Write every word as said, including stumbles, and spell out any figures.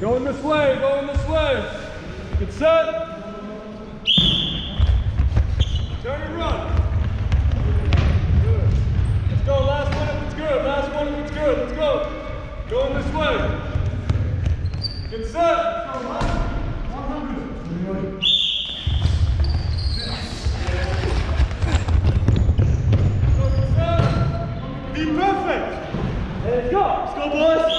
Going this way, going this way. Get set. Turn and run. Good. Let's go, last one if it's good, last one if it's good, let's go. Going this way. Get set. Be perfect. Let's go. Let's go, boys.